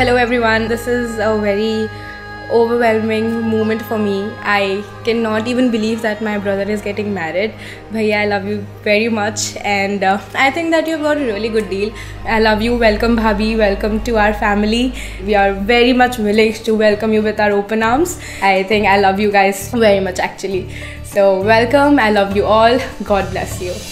Hello everyone, this is a very overwhelming moment for me. I cannot even believe that my brother is getting married. Bhaiya, I love you very much, and I think that you've got a really good deal. I love you. Welcome Bhabhi, welcome to our family. We are very much willing to welcome you with our open arms. I think I love you guys very much actually. So welcome, I love you all. God bless you.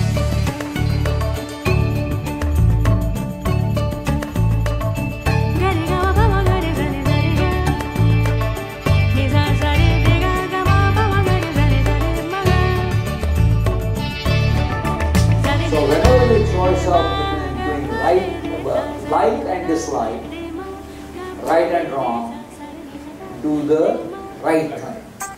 So whenever the choice of between like and dislike, right and wrong, do the right thing.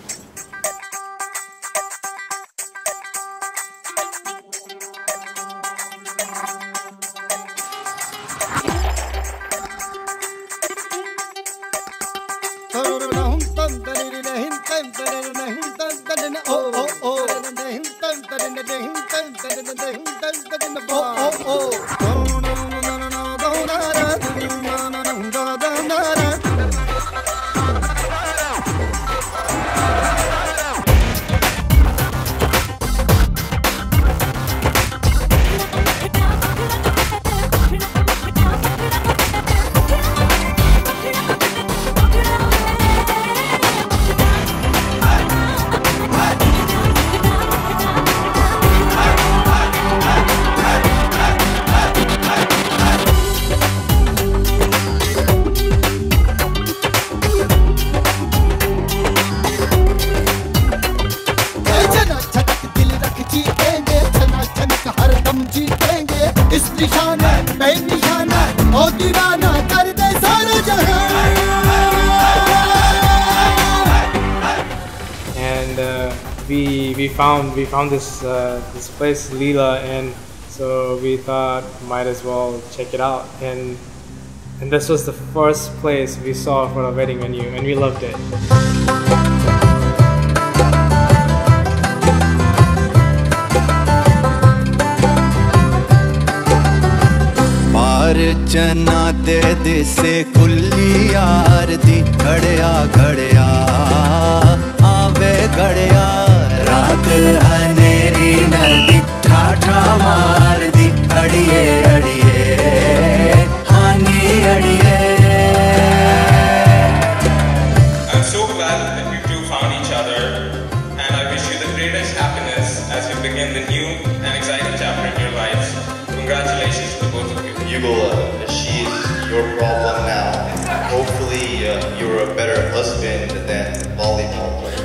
And we found this place Leela, and so we thought might as well check it out, and this was the first place we saw for the wedding venue, and we loved it. चना दे दिसे कुल्ली यार दी घड़िया घड़िया आवे घड़िया रात हनेरी नदी ठाठा मार दी अड़िए अड़िए हानी अड़िए. I'm so glad that you two found each other, and I wish you the greatest happiness as you begin the new and exciting chapter in your lives. Congratulations to the both of you. Yugal, she's your problem now. Hopefully you're a better husband than volleyball player.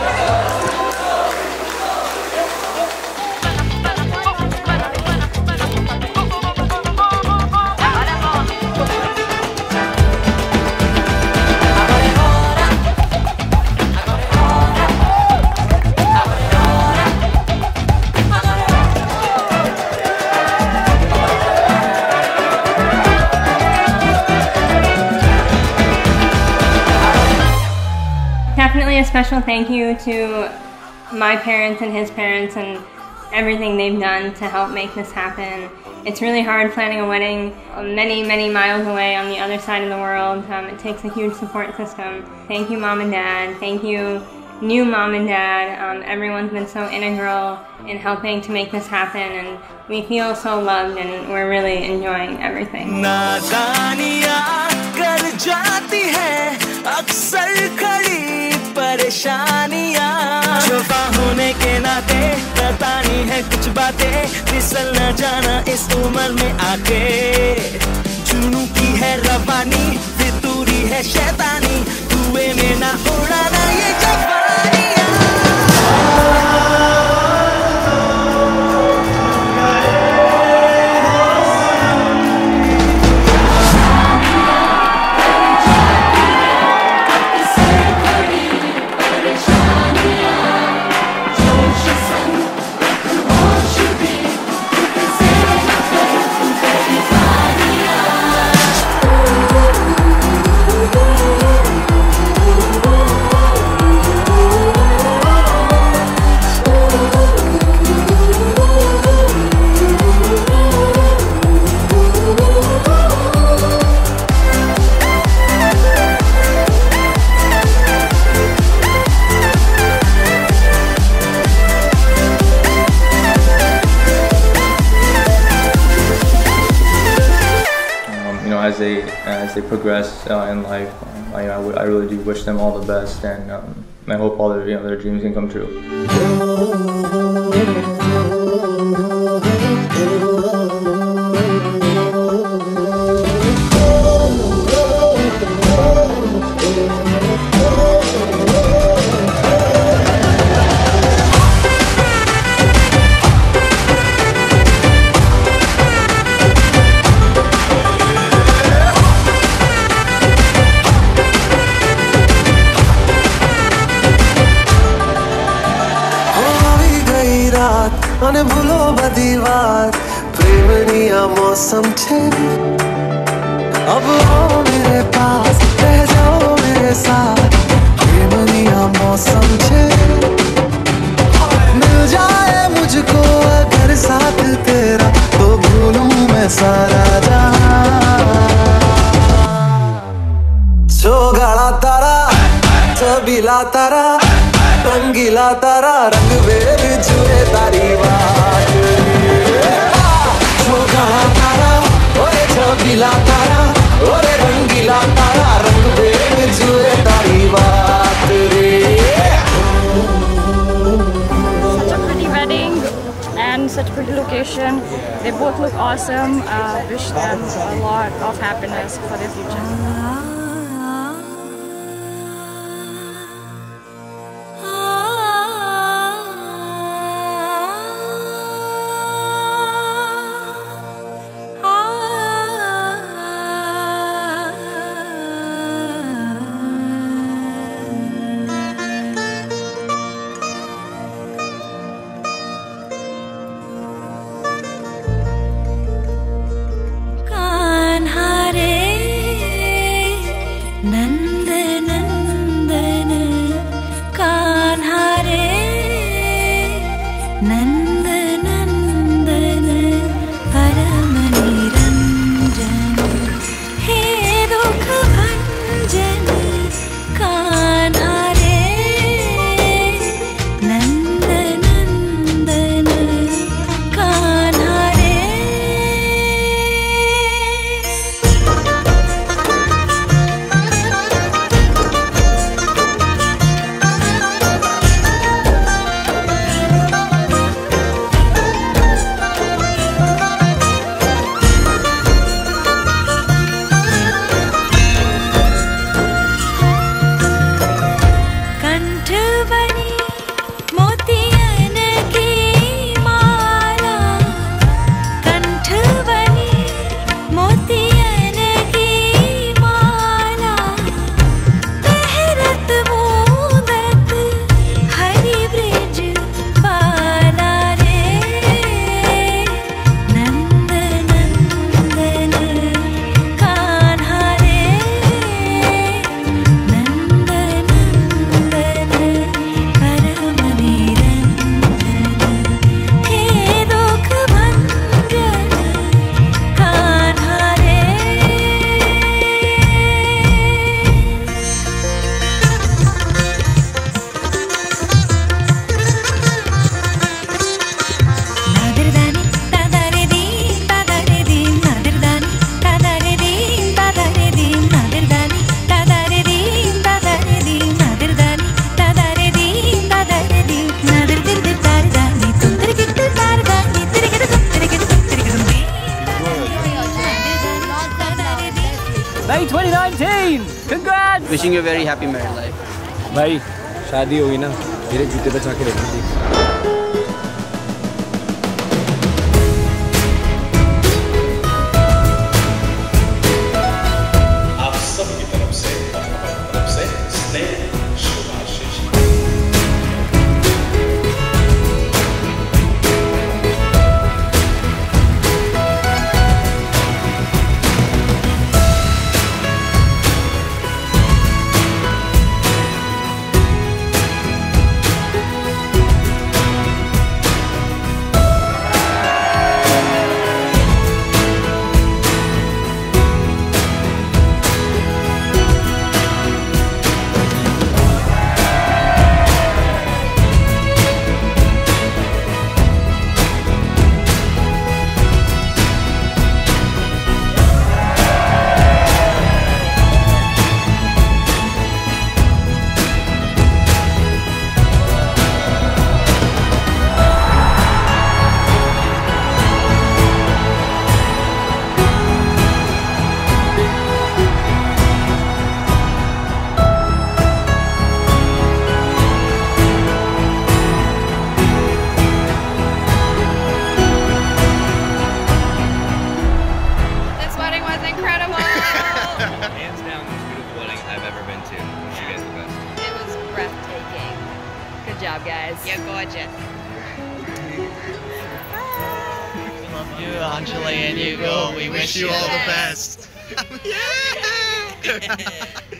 Definitely a special thank you to my parents and his parents and everything they've done to help make this happen. It's really hard planning a wedding many, many miles away on the other side of the world. It takes a huge support system. Thank you, Mom and Dad. Thank you, new Mom and Dad. Everyone's been so integral in helping to make this happen, and we feel so loved, and we're really enjoying everything. परेशानियाँ शोफा होने के नाते बतानी है कुछ बातें फिसल न जाना इस उम्र में आके जुनू की है रवानी फितूरी है शैतानी कुएं में ना उड़ाना ये जवानियाँ. as they progress in life. I really do wish them all the best, and I hope all their dreams can come true. અને ભૂલો બધી વાત પ્રેમની આ મૌસમ છે अब आओ मेरे पास रह जाओ मेरे साथ प्रेमनी आ मौसम छे मिल जाए मुझको अगर साथ तेरा तो भूलूं मैं सारा जहां चौगाड़ा तारा छबीला तारा रंगीला तारा रंग वेर जुए तारी बात चौगाड़ा तारा ओए छबीला तारा ओरे रंगीला तारा रंग वेर जुए तारी बात रे Such a pretty wedding and such a pretty location. They both look awesome. Wish them a lot of happiness for their future. May 2019! Congrats! Wishing you a very happy married life. भाई शादी होगी ना मेरे जूते बचा के रखना थी। आप सबकी तरफ से स्नेह शुभाशीष। I've ever been to. Wish you guys the best. It was breathtaking. Good job, guys. You're gorgeous. We love you, Anjli and Yugal. We wish you all the best. Yeah!